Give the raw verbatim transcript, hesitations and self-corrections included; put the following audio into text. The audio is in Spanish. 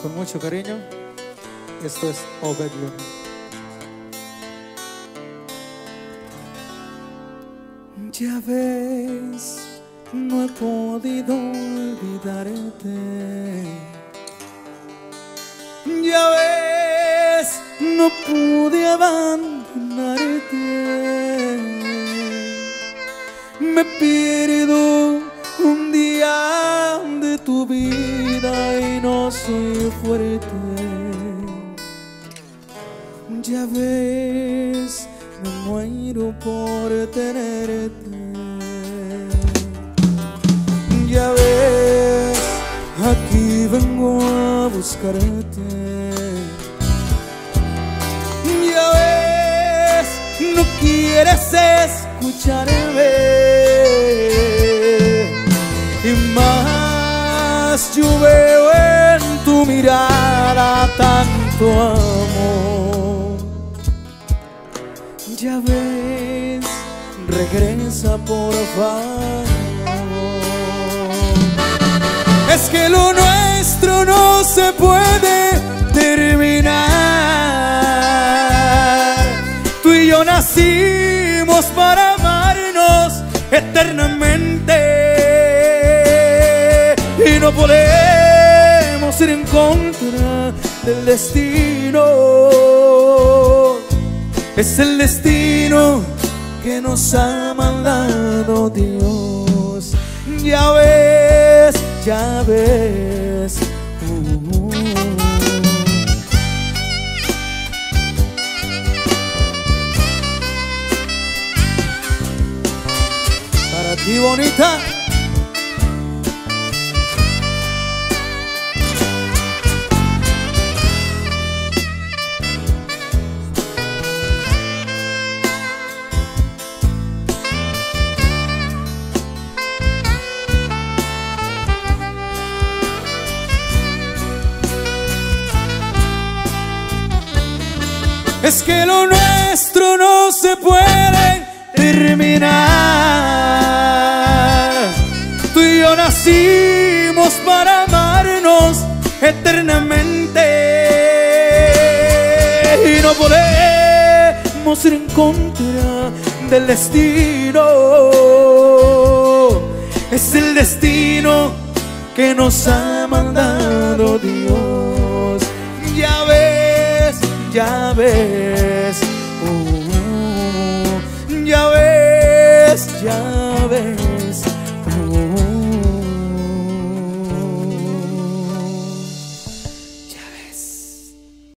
con mucho cariño. Esto es Obed Luna. Ya ves, no he podido olvidarte. Ya ves, no pude abandonarte. Me pierdo un día de tu vida y no soy fuerte. Ya ves, me muero por tenerte. Ya ves, aquí vengo a buscarte. Ya ves, no quieres escucharme. Y más yo veo en tu mirada tanto amor. Ya ves, regresa por favor. Es que lo nuestro no se puede terminar. Tú y yo nacimos para amarnos eternamente y no podemos ir en contra del destino. Es el destino que nos ha mandado Dios. Ya ves, ya ves. Uh, uh. Para ti, bonita. Es que lo nuestro no se puede terminar. Tú y yo nacimos para amarnos eternamente y no podemos ir en contra del destino. Es el destino que nos ha mandado Dios. Ya ves, ya ves, uh, ya ves, ya ves, uh.